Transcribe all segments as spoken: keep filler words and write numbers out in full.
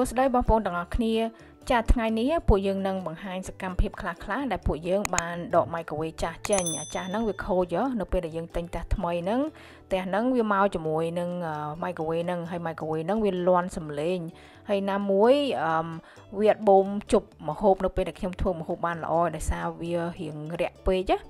សួស្តីបងប្អូនទាំងអស់គ្នាចាថ្ងៃនេះពួកយើងនឹងបង្ហាញសកម្មភាពខ្លះៗដែលពួកយើងបានដក microwave ចាស់ចេញចាស់ហ្នឹងវាខូចនៅពេលដែលយើងទិញផ្ទះថ្មីហ្នឹងផ្ទះហ្នឹងវាមកជាមួយនឹង microwave ហ្នឹងហើយ microwave ហ្នឹងវាលាន់សំឡេងហើយណាមួយវាអត់បូមជប់ម្ហូបនៅពេលដែលខ្ញុំធ្វើម្ហូបបានល្អដោយសារវារៀងរាក់ពេកណា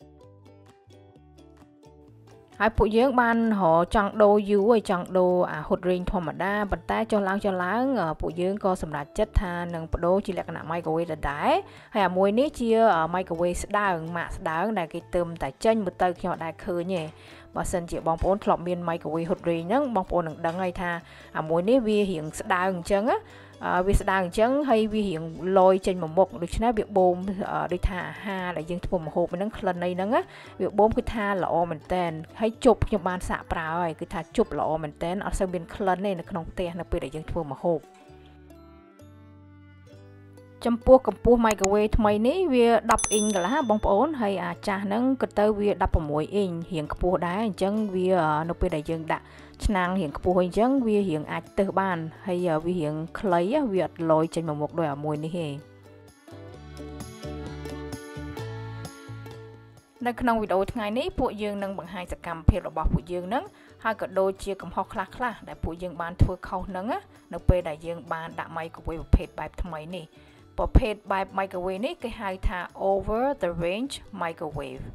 ហើយពួកយើងបានរកចង់ដូរយូរហើយចង់ដូរអា hot ring ធម្មតាប៉ុន្តែចុះឡើងចុះឡើងពួកយើងក៏សម្រេចចិត្តថានឹងបដូរជាលក្ខណៈ microwave ដដែលហើយអាមួយនេះជា microwave ស្ដើងម៉ាកស្ដើងដែលគេទើបតែចេញមកទៅខ្ញុំអត់ដែលឃើញទេបើសិនជាបងប្អូនធ្លាប់មាន microwave hot ring ហ្នឹងបងប្អូននឹងដឹងហើយថាអាមួយនេះវារៀងស្ដើងអញ្ចឹងណាវាស្ដើងអញ្ចឹងហើយវារៀងលយចេញមកមុខដូច្នេះវាបូមដូចថាអាហារដែលយើងធ្វើម្ហូបហ្នឹងក្លិនអីហ្នឹងវាបូមគឺថាល្អមែនតែនហើយជប់ខ្ញុំបានសាកប្រើហើយគឺថាជប់ល្អមែនតែនអត់សូវមានក្លិនទេនៅក្នុងផ្ទះនៅពេលដែលយើងធ្វើម្ហូបចំពោះកម្ពស់ microwave ថ្មីនេះវាដប់អ៊ីងកន្លះបងប្អូនហើយអាចាស់ហ្នឹងក៏ទៅវាដប់ប្រាំមួយអ៊ីងរៀងខ្ពស់ដែរអញ្ចឹងវានៅពេលដែលយើងដាក់ឆ្នាំងរៀងខ្ពស់អញ្ចឹងវារៀងអាចទើសបានហើយវារៀងខ្លីវាអត់លយចេញមកមុខដោយអាមួយនេះទេនៅក្នុងវីដេអូថ្ងៃនេះពួកយើងនឹងបង្ហាញសកម្មភាពរបស់ពួកយើងហ្នឹងហើយក៏ដូចជាកំហុសខ្លះៗដែលពួកយើងបានធ្វើខុសហ្នឹងនៅពេលដែលយើងបានដាក់ microwave ប្រភេទបែបថ្មីនេះប្រភេទបែប microwave នេះគេហៅថា over the range microwave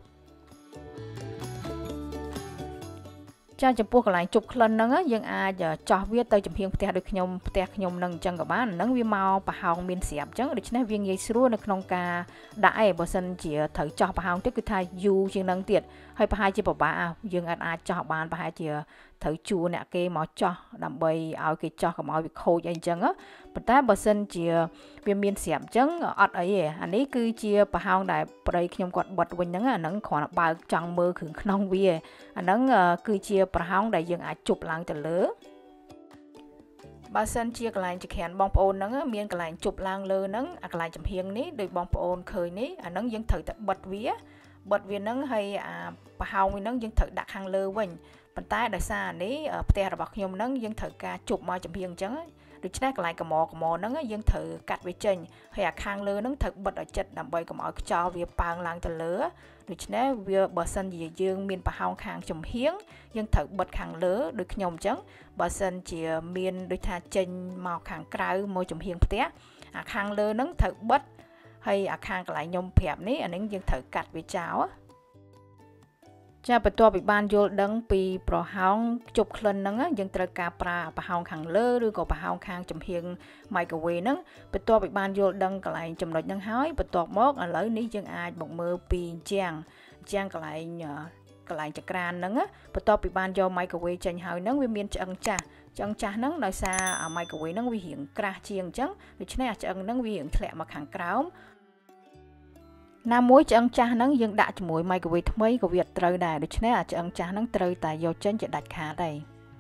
ចាចំពោះកន្លែងជប់ក្លិនហ្នឹងយើងអាចចោះវាទៅចំហៀងផ្ទះដូចខ្ញុំផ្ទះខ្ញុំហ្នឹងអញ្ចឹងក៏បានហ្នឹងវាមកប្រហោងមានស្រាប់អញ្ចឹងដូច្នេះវាងាយស្រួលនៅក្នុងការដាក់ឯងបើសិនជាត្រូវចោះប្រហោងទៀតគឺថាយូរជាងហ្នឹងទៀតហើយប្រហែលជាពិបាកយើងអាចចោះបានប្រហែលជាត្រូវជួអ្នកគេមកចោះដើម្បីឲ្យគេចោះកុំឲ្យវាខូចអីអញ្ចឹងប៉ុន្តែបើសិនជាវាមានស្រាប់អញ្ចឹងអត់អីទេអានេះគឺជាប្រហោងដែលប្តីខ្ញុំគាត់បិទវិញហ្នឹងអាហ្នឹងគ្រាន់តែបើកចង់មើលគ្រឿងក្នុងវាអាហ្នឹងគឺជាប្រហោងដែលយើងអាចជប់ឡើងទៅលើបើសិនជាកន្លែងចក្រានបងប្អូនហ្នឹងមានកន្លែងជប់ឡើងលើហ្នឹងអាកន្លែងចំហៀងនេះដោយបងប្អូនឃើញនេះអាហ្នឹងយើងត្រូវតែបិទវាបិទវាហ្នឹងហើយអាប្រហោងវាហ្នឹងយើងត្រូវដាក់ខាងលើវិញប៉ុន្តែដោយសារនេះផ្ទះរបស់ខ្ញុំហ្នឹងយើងត្រូវការជប់មកចំហៀងអញ្ចឹងដូច្នេះកន្លែងកមកមហ្នឹងយើងត្រូវកាត់វាចេញហើយអាខាងលើហ្នឹងត្រូវបិទឲ្យជិតដើម្បីកុំឲ្យខ្យល់វាប៉ើងឡើងទៅលើដូច្នេះវាបើសិនជាយើងមានប្រហោងខាងចំហៀងយើងត្រូវបិទខាងលើដូចខ្ញុំអញ្ចឹងបើសិនជាមានដូចថាចេញមកខាងក្រៅមកចំហៀងផ្ទះអាខាងលើហ្នឹងត្រូវបិទហើយអាខាងកន្លែងខ្ញុំប្រាប់នេះអានេះយើងត្រូវកាត់វាចោលចាបន្ទាប់ពីបានយល់ដឹងពីប្រហោងជប់ក្លិនហ្នឹងយើងត្រូវការប្រើប្រហោងខាងលើឬក៏ប្រហោងខាងចំហៀង microwave ហ្នឹងបន្ទាប់ពីបានយល់ដឹងកន្លែងចំណុចហ្នឹងហើយបន្ទាប់មកឥឡូវនេះយើងអាចមកមើលពីជាងជាងកន្លែងកន្លែងចក្រានហ្នឹងបន្ទាប់ពីបានយក microwave ចេញហើយហ្នឹងវាមានឆ្អឹងចាស់ឆ្អឹងចាស់ហ្នឹងដោយសារ microwave ហ្នឹងវារៀងក្រាស់ជាងអញ្ចឹងដូច្នេះអាឆ្អឹងហ្នឹងវារៀងធ្លាក់មកខាងក្រោមណាមួយឆ្អឹងចាស់ហ្នឹងយើងដាក់ជាមួយ microwave ថ្មីក៏វាត្រូវដែរដូច្នេះអាឆ្អឹងចាស់ហ្នឹងត្រូវតែយកចេញជាដាច់ខាតដែរ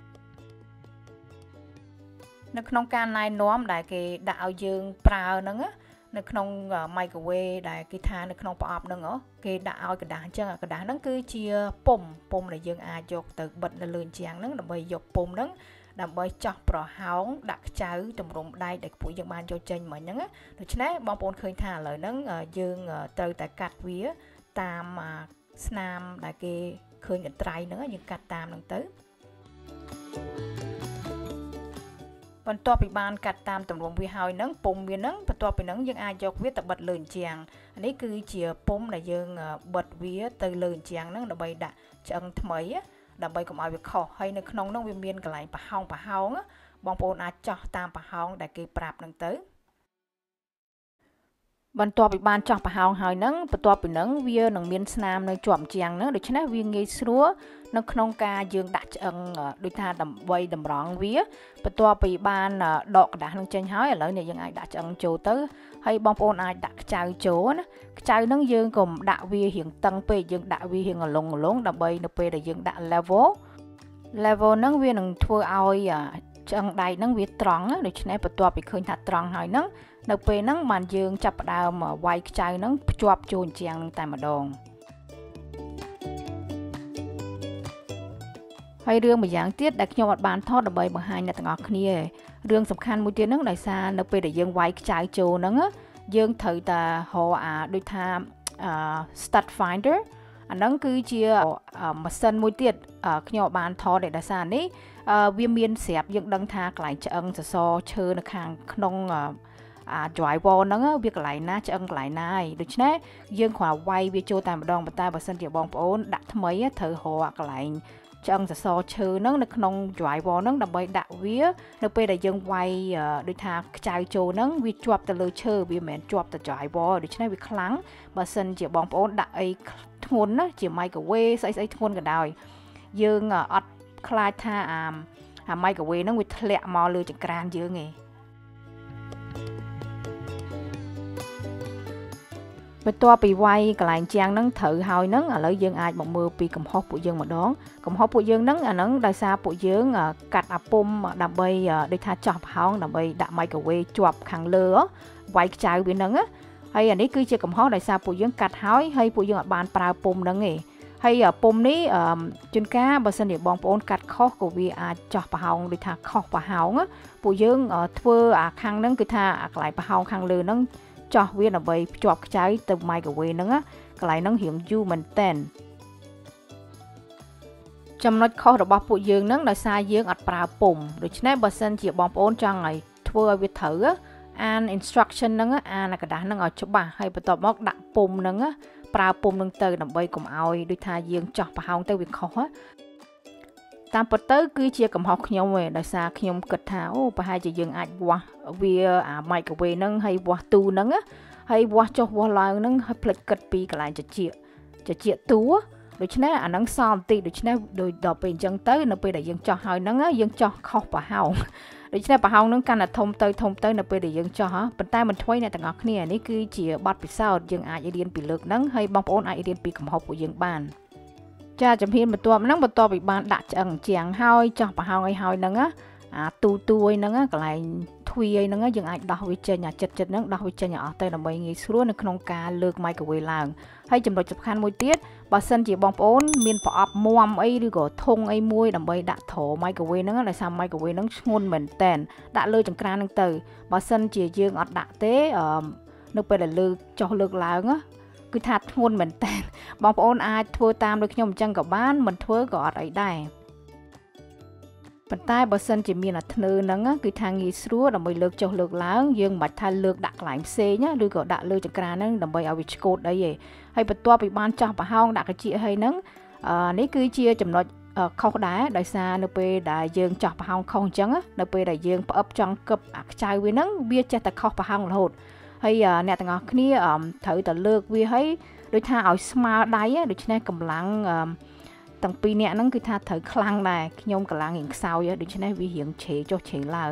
នៅក្នុងការណែនាំដែលគេដាក់ឲ្យយើងប្រើហ្នឹងនៅក្នុង microwave ដែលគេថានៅក្នុងប្រអប់ហ្នឹងគេដាក់ឲ្យកដាស់អញ្ចឹងអាកដាស់ហ្នឹងគឺជាពុំពុំដែលយើងអាចយកទៅបិទនៅលើជញ្ជាំងហ្នឹងដើម្បីយកពុំហ្នឹងដើម្បីចោះប្រហោងដាក់ខ្ចៅតម្រុំដែកដែលពួកយើងបានយកចេញមកហ្នឹងដូច្នេះបងប្អូនឃើញថាឥឡូវហ្នឹងយើងត្រូវតែកាត់វាតាមស្នាមដែលគេឃើញកន្ត្រៃហ្នឹងយើងកាត់តាមហ្នឹងទៅបន្ទាប់ពីបានកាត់តាមតម្រង់វាហើយហ្នឹងពុំវាហ្នឹងបន្ទាប់ពីហ្នឹងយើងអាចយកវាទៅបិទលើជញ្ជាំងនេះគឺជាពុំដែលយើងបិទវាទៅលើជញ្ជាំងហ្នឹងដើម្បីដាក់ឆ្អឹងថ្មីដើម្បីកុំឲ្យវាខុសហើយនៅក្នុងនោះវាមានកន្លែងប្រហោងប្រហោងបងប្អូនអាចចោះតាមប្រហោងដែលគេប្រាប់ហ្នឹងទៅបន្ទាប់ពីបានចោះប្រហោងហើយហ្នឹងបន្ទាប់ពីហ្នឹងវានឹងមានស្នាមនៅជាប់ជាងហ្នឹងដូច្នេះវាងាយស្រួលនៅក្នុងការយើងដាក់ឆ្អឹងដូចថាដើម្បីតម្រង់វាបន្ទាប់ពីបានដកกระดาษហ្នឹងចេញហើយឥឡូវនេះយើងអាចដាក់ឆ្អឹងចូលទៅហើយបងប្អូនអាចដាក់ខ្ចៅចូលណាខ្ចៅហ្នឹងយើងកុំដាក់វារៀងតឹងពេកយើងដាក់វារៀងអលុងអលុងដើម្បីនៅពេលដែលយើងដាក់ level level ហ្នឹងវានឹងធ្វើឲ្យឆ្អឹងដែកហ្នឹងវាត្រង់ដូច្នេះបន្ទាប់ពីឃើញថាត្រង់ហើយហ្នឹងនៅពេលហ្នឹងបានយើងចាប់ផ្ដើមវាយខ្ចៅហ្នឹងភ្ជាប់ចូលជញ្ជាំងហ្នឹងតែម្ដងហហើយរឿងមួយយ៉ាងទៀតដែលខ្ញុំអត់បានថតដើម្បីបង្ហាញអ្នកទាំងអស់គ្នារឿងសំខាន់មួយទៀតហ្នឹងដោយសារនៅពេលដែលយើងវាយខ្ចៅចូលហ្នឹងយើងត្រូវតែរកអាដូចថា start finder អាហ្នឹងគឺជាម៉ាស៊ីនមួយទៀតខ្ញុំបានថតដោយសារនេះវាមានស្រាប់យើងដឹងថាកន្លែងឆ្អឹងសសរឈើនៅខាងក្នុងអា drywall ហ្នឹងវាកន្លែងណាឆ្អឹងកន្លែងណាហើយដូច្នេះយើងគ្រាន់វាយវាចូលតែម្ដងប៉ុន្តែបើសិនជាបងប្អូនដាក់ថ្មីត្រូវរកកន្លែងឆ្អឹងសសរឈើហ្នឹងនៅក្នុង drywall ហ្នឹងដើម្បីដាក់វានៅពេលដែលយើងវាយដូចថាខ្ចៅចូលហ្នឹងវាជាប់ទៅលើឈើវាមិនមែនជាប់ទៅ drywall ដូច្នេះវាខ្លាំងបើសិនជាបងប្អូនដាក់អីធ្ងន់ណាជា microwave ស្អីស្អីធ្ងន់ក៏ដោយយើងអត់ខ្លាចថាអាអា microwave ហ្នឹងវាធ្លាក់មកលើចង្ក្រានយើងឯងបន្ទាប់ពីវាយកន្លែងជាងហ្នឹងត្រូវហើយហ្នឹងឥឡូវយើងអាចមកមើលពីកំហុសពួកយើងម្ដងកំហុសពួកយើងហ្នឹងអាហ្នឹងដោយសារពួកយើងកាត់អាពុំដើម្បីដូចថាចោះប្រហោងដើម្បីដាក់ microwave ជាប់ខាងលើវាយខ្ចៅវាហ្នឹងហើយអានេះគឺជាកំហុសដោយសារពួកយើងកាត់ហើយហើយពួកយើងអត់បានប្រើពុំហ្នឹងទេហើយពុំនេះជួនកាលបើសិនជាបងប្អូនកាត់ខុសក៏វាអាចចោះប្រហោងដូចថាខុសប្រហោងពួកយើងធ្វើអាខាងហ្នឹងគឺថាអាកន្លែងប្រហោងខាងលើហ្នឹងចោះវាដើម្បីភ្ជាប់ខ្ចៅទៅ microwave ហ្នឹងកន្លែងហ្នឹងរៀងយូរមែនតែនចំណុចខុសរបស់ពួកយើងហ្នឹងដោយសារយើងអត់ប្រើពុំដូច្នេះបើសិនជាបងប្អូនចង់ឲ្យធ្វើឲ្យវាត្រូវអាន instruction ហ្នឹងអានกระดาษហ្នឹងឲ្យច្បាស់ហើយបន្ទាប់មកដាក់ពុំហ្នឹងប្រើពុំហ្នឹងទៅដើម្បីកុំឲ្យដូចថាយើងចោះប្រហោងទៅវាខុសតាមពិតទៅគឺជាកំហុសខ្ញុំឯងដោយសារខ្ញុំគិតថាអូប្រហែលជាយើងអាចវាស់វាអា microwave ហ្នឹងហើយវាស់ទូហ្នឹងហើយវាស់ចុះវាស់ឡើងហ្នឹងហើយផ្លិចគិតពីកន្លែងជជែកជជែកទូដូច្នេះអាហ្នឹងសល់បន្តិចដូច្នេះដោយដល់ពេលអញ្ចឹងទៅនៅពេលដែលយើងចោះហើយហ្នឹងយើងចោះខុសប្រហោងដូច្នេះប្រហោងហ្នឹងកាន់តែធំទៅធំទៅនៅពេលដែលយើងចោះប៉ុន្តែមិនធ្វើអ្នកទាំងអស់គ្នានេះគឺជាបទពិសោធន៍យើងអាចរៀនពីលើកហ្នឹងហើយបងប្អូនអាចរៀនពីកំហុសពួកយើងបានចាជំហានបន្ទាប់ហ្នឹងបន្ទាប់ពីបានដាក់ឆ្អឹងជាងហើយចោះប្រហោងឲ្យហើយហ្នឹងអាទូទូយហ្នឹងកន្លែងទ្វាយហ្នឹងយើងអាចដោះវាចេញអាចិត្តចិត្តហ្នឹងដោះវាចេញឲ្យអស់ទៅដើម្បីងាយស្រួលនៅក្នុងការលើក microwave ឡើងហើយចំណុចសំខាន់មួយទៀតបើសិនជាបងប្អូនមានប្រអប់មាំអីឬក៏ធុងអីមួយដើម្បីដាក់ត្រ microwave ហ្នឹងដោយសារ microwave ហ្នឹងធ្ងន់មែនតែនដាក់លើចង្ក្រានហ្នឹងទៅបើសិនជាយើងអត់ដាក់ទេអឺនៅពេលដែលលើកចុះលើកឡើងគឺថាធ្ងន់មែនតើបងប្អូនអាចធ្វើតាមដូចខ្ញុំអញ្ចឹងក៏បានមិនធ្វើក៏អត់អីដែរប៉ុន្តែបើសិនជាមានអាធ្នើហ្នឹងគឺថាងាយស្រួលដើម្បីលើកចុះលើកឡើងយើងមិនបាច់ថាលើកដាក់កន្លែងផ្សេងឬក៏ដាក់លើចង្ក្រានហ្នឹងដើម្បីឲ្យវាឆ្កូតអីទេហើយបន្ទាប់ពីបានចោះប្រហោងដាក់កញ្ចៀកហើយហ្នឹងនេះគឺជាចំណុចខុសដែរដោយសារនៅពេលដែលយើងចោះប្រហោងខុសអញ្ចឹងនៅពេលដែលយើងផ្អឹបចង់គប់អាខ្ចៅវាហ្នឹងវាចេះតែខុសប្រហោងរហូតហើយអ្នកទាំងអស់គ្នាត្រូវតែលើកវាឲ្យដូចថាឲ្យស្មើដៃដូច្នេះកម្លាំងទាំងពីរអ្នកហ្នឹងគឺថាត្រូវខ្លាំងដែរខ្ញុំកម្លាំងរៀងខ្សោយដូច្នេះវារៀងជ្រេចុះជ្រេឡើង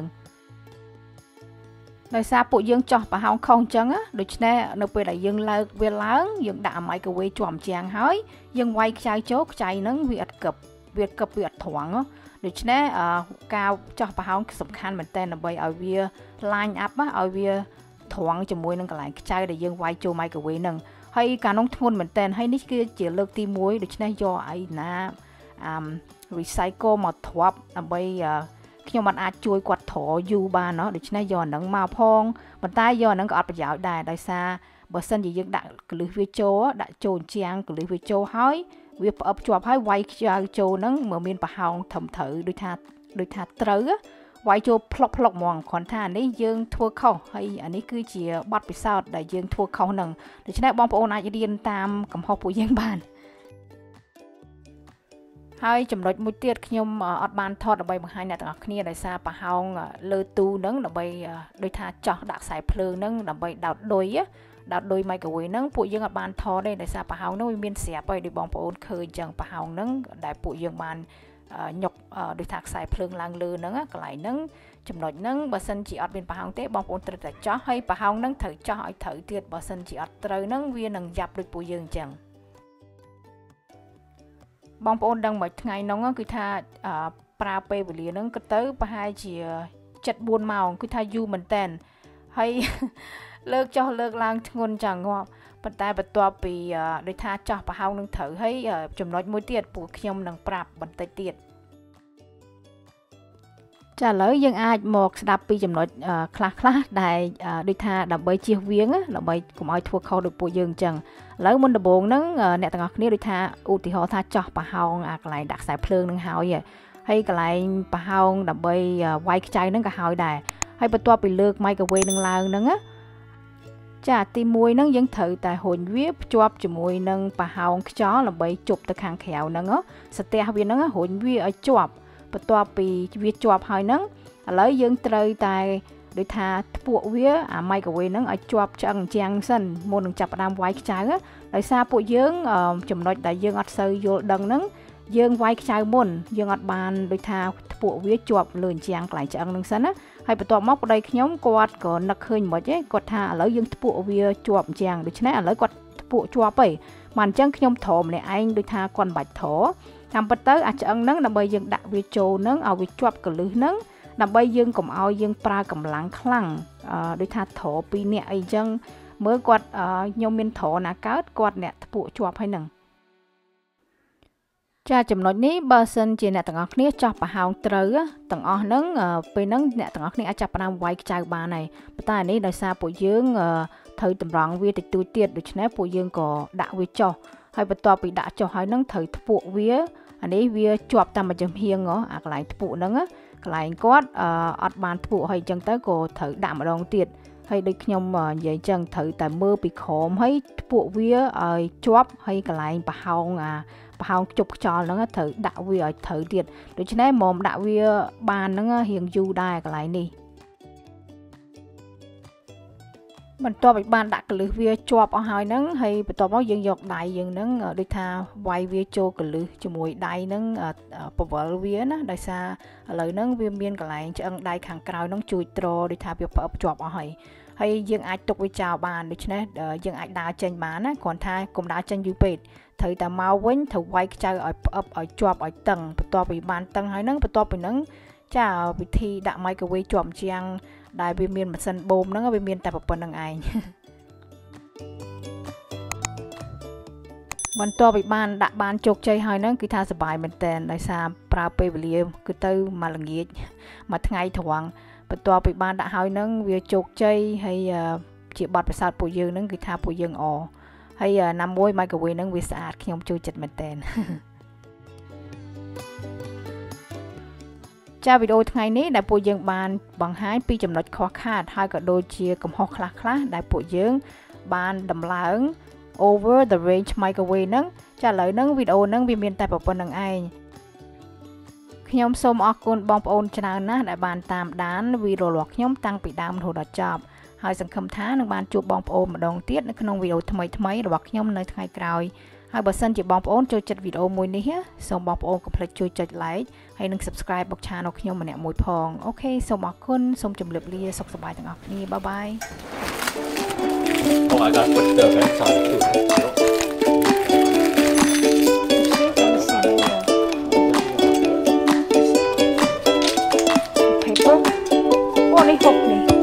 ដោយសារពួកយើងចោះប្រហោងខុសអញ្ចឹងដូច្នេះនៅពេលដែលយើងលើកវាឡើងយើងដាក់ microwave ជាប់ជាងហើយយើងវាយខ្ចៅចូលខ្ចៅហ្នឹងវាអត់កឹបវាកឹបវាអត់ត្រង់ដូច្នេះការចោះប្រហោងសំខាន់មែនតើដើម្បីឲ្យវា line up ឲ្យវាត្រង់ជាមួយនឹងកន្លែងខ្ចៅដែលយើងវាយចូល microwave ហ្នឹងហើយការនោះធ្ងន់មែនតើហើយនេះគឺជាលើកទីមួយដូច្នេះយកអីណាអា recycle មកទ្រាប់ដើម្បីខ្ញុំមិនអាចជួយគាត់ត្រយូរបានเนาะដូច្នេះយកអាហ្នឹងមកផងប៉ុន្តែយកអាហ្នឹងក៏អត់ប្រយោជន៍ដែរដោយសារបើសិនជាយើងដាក់កលឹះវាចូលដាក់ចូលជាងកលឹះវាចូលហើយវាផ្អឹបជាប់ហើយវាយខ្ចៅចូលហ្នឹងមើលមានប្រហោងត្រឹមត្រូវដូចថាដូចថាត្រូវវាយចូលផ្លុកផ្លុកហ្មងគ្រាន់ថានេះយើងធ្វើខុសហើយអានេះគឺជាបទពិសោធន៍ដែលយើងធ្វើខុសហ្នឹងដូច្នេះបងប្អូនអាចរៀនតាមកំហុសពួកយើងបានហើយចំណុចមួយទៀតខ្ញុំអត់បានថតដើម្បីបង្ហាញអ្នកទាំងអស់គ្នាដោយសារប្រហោងលើទូហ្នឹងដើម្បីដូចថាចោះដាក់ខ្សែភ្លើងហ្នឹងដើម្បីដោតឌុយដោតឌុយ microwave ហ្នឹងពួកយើងអត់បានថតទេដោយសារប្រហោងហ្នឹងវាមានស្រាប់ហើយដូចបងប្អូនឃើញអញ្ចឹងប្រហោងហ្នឹងដែលពួកយើងបានញុកដូចថាខ្សែភ្លើងឡើងលើហ្នឹងកន្លែងហ្នឹងចំណុចហ្នឹងបើសិនជាអត់មានប្រហោងទេបងប្អូនត្រូវតែចោះហើយប្រហោងហ្នឹងត្រូវចោះឲ្យត្រូវទៀតបើសិនជាអត់ត្រូវហ្នឹងវានឹងយ៉ាប់ដូចពួកយើងអញ្ចឹងបងប្អូនដឹងមួយថ្ងៃហ្នឹងគឺថាប្រើពេលវេលាហ្នឹងក៏ទៅប្រហែលជា 七បួន ម៉ោងគឺថាយូរមែនតើហើយលើកចោះលើកឡើងធ្ងន់ចឹងងាប់ប៉ុន្តែបន្ទាប់ពីដូចថាចោះប្រហោងនឹងត្រូវហើយចំណុចមួយទៀតពួកខ្ញុំនឹងប្រាប់បន្តិចទៀតចាឥឡូវយើងអាចមកស្ដាប់ពីចំណុចខ្លះខ្លះដែលដូចថាដើម្បីជៀសវាងដើម្បីកុំឲ្យធ្វើខុសដោយពួកយើងអញ្ចឹងឥឡូវមុនដំបូងហ្នឹងអ្នកទាំងអស់គ្នាដូចថាឧទាហរណ៍ថាចោះប្រហោងអាកន្លែងដាក់ខ្សែភ្លើងនឹងហើយហើយកន្លែងប្រហោងដើម្បីវាយខ្ចៅហ្នឹងក៏ហើយដែរហើយបន្ទាប់ពីលើក microwave នឹងឡើងហ្នឹងចាទីមួយហ្នឹងយើងត្រូវតែហុញវាភ្ជាប់ជាមួយនឹងប្រហោងខ្យល់ដើម្បីជប់ទៅខាងក្រៅហ្នឹងស្ទះវាហ្នឹងហុញវាឲ្យជាប់បន្ទាប់ពីវាជាប់ហើយហ្នឹងឥឡូវយើងត្រូវតែដូចថាធ្ពក់វាអា microwave ហ្នឹងឲ្យជាប់ឆ្អឹងជាងសិនមុននឹងចាប់ផ្ដើមវាយខ្ចៅដោយសារពួកយើងចំណុចដែលយើងអត់សូវយល់ដឹងហ្នឹងយើងវាយខ្ចៅមុនយើងអត់បានដូចថាធ្ពក់វាជាប់លើជាងកន្លែងឆ្អឹងហ្នឹងសិនណាហើយបន្ទាប់មកប្តីខ្ញុំគាត់ក៏នឹកឃើញមិនទេគាត់ថាឥឡូវយើងធ្ពក់វាជាប់ជាងដូច្នេះឥឡូវគាត់ធ្ពក់ជាប់ហីមកអញ្ចឹងខ្ញុំធំម្នាក់ឯងដូចថាគាត់មិនបាច់ធតាមពិតទៅអាឆ្អឹងហ្នឹងដើម្បីយើងដាក់វាចូលហ្នឹងឲ្យវាជាប់កលឹះហ្នឹងដើម្បីយើងកុំឲ្យយើងប្រើកម្លាំងខ្លាំងដូចថាត្រពីរនាក់អីចឹងមើលគាត់ខ្ញុំមានត្រណាកើតគាត់អ្នកធ្ពក់ជាប់ហើយហ្នឹងចាចំណុចនេះបើសិនជាអ្នកទាំងអស់គ្នាចោះប្រហោងត្រូវទាំងអស់ហ្នឹងពេលហ្នឹងអ្នកទាំងអស់គ្នាអាចចាប់ផ្ដើមវាយខ្ចៅបានហើយប៉ុន្តែនេះដោយសារពួកយើងត្រូវតម្រង់វាតិចតួចទៀតដូច្នេះពួកយើងក៏ដាក់វាចោះហើយបន្ទាប់ពីដាក់ចុះហើយនឹងត្រូវធ្ពក់វាអានេះវាជាប់តាមមួយចំហៀងអាកន្លែងធ្ពក់ហ្នឹងកន្លែងគាត់អត់បានធ្ពក់ហើយអញ្ចឹងទៅក៏ត្រូវដាក់ម្ដងទៀតហើយដូចខ្ញុំនិយាយអញ្ចឹងត្រូវតែមើលពីក្រោមហើយធ្ពក់វាឲ្យជាប់ហើយកន្លែងប្រហោងអាប្រហោងខ្ជប់ខ្យល់ហ្នឹងត្រូវដាក់វាឲ្យត្រូវទៀតដូច្នេះមុំដាក់វាបានហ្នឹងរៀងយូរដែរកន្លែងនេះបន្ទាប់ពីបានដាក់កលឹះវាជាប់អស់ហើយហ្នឹងហើយបន្ទាប់មកយើងយកដៃយើងហ្នឹងដូចថាវាយវាចូលកលឹះជាមួយដៃហ្នឹងពវល់វាណាដោយសារឥឡូវហ្នឹងវាមានកន្លែងឆ្អឹងដៃខាងក្រោយហ្នឹងជួយត្រដូចថាវាផ្អឹបជាប់អស់ហើយហើយយើងអាចទុកវាចោលបានដូច្នេះយើងអាចដើរចេញបានណាគ្រាន់ថាកុំដើរចេញយូរពេកត្រូវតែមកវិញត្រូវវាយខ្ចៅឲ្យផ្អឹបឲ្យជាប់ឲ្យតឹងបន្ទាប់ពីបានតឹងហើយហ្នឹងបន្ទាប់ពីហ្នឹងចាវិធីដាក់ microwave ជាប់ជាងដែលវាមានម៉ាស៊ីនបូមហ្នឹងវាមានតែប៉ុណ្្នឹងឯងបន្ទាប់ពីបានដាក់បានជោគជ័យហើយហ្នឹងគឺថាសប្បាយមែនតើដោយសារប្រើពេលវេលាគឺទៅមួយល្ងាចមួយថ្ងៃត្រង់បន្ទាប់ពីបានដាក់ហើយហ្នឹងវាជោគជ័យហើយជាបទពិសោធន៍ពួកយើងហ្នឹងគឺថាពួកយើងអហើយណាមួយ microwave ហ្នឹងវាស្អាតខ្ញុំចូលចិត្តមែនតើចាវីដេអូថ្ងៃនេះដែលពួកយើងបានបង្ហាញពីចំណុចខុសខាតហើយក៏ដូចជាកំហុសខ្លះៗដែលពួកយើងបានដំឡើង over the range microwave ហ្នឹងចាឥឡូវហ្នឹងវីដេអូហ្នឹងវាមានតែប៉ុណ្្នឹងឯងខ្ញុំសូមអរគុណបងប្អូនច្រើនណាស់ដែលបានតាមដានវីដេអូរបស់ខ្ញុំតាំងពីដើមរហូតដល់ចប់ហើយសង្ឃឹមថានឹងបានជួបបងប្អូនម្ដងទៀតនៅក្នុងវីដេអូថ្មីៗរបស់ខ្ញុំនៅថ្ងៃក្រោយហើយបើសិនជាបងប្អូនចូលចិត្តវីដេអូមួយនេះសូមបងប្អូនកុំភ្លេចជួយចុច like ហើយនិង subscribe មក channel ខ្ញុំម្នាក់មួយផងអូខេសូមអរគុណសូមជម្រាបលាសុខសប្បាយទាំងអស់គ្នា bye bye Oh, I got to put the vents on too. Paper. Oh, ini hook nih.